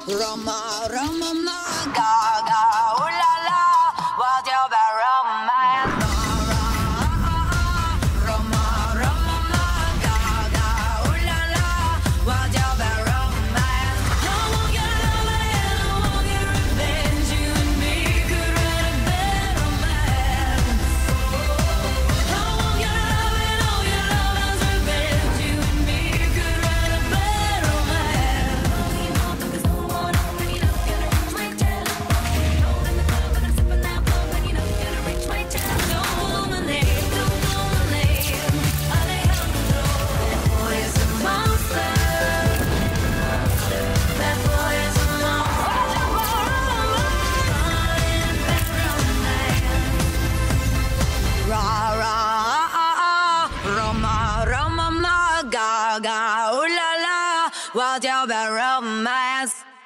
Roma, Roma, ma, Gaga, ooh la la, what's your bad romance? Roma, Roma, ma, Gaga, ooh la la, what's your bad romance? I won't get love and I won't get revenge. You and me could write a bad romance. I won't get love and all your love's revenge. You and me could write a bad romance. What's your bad romance?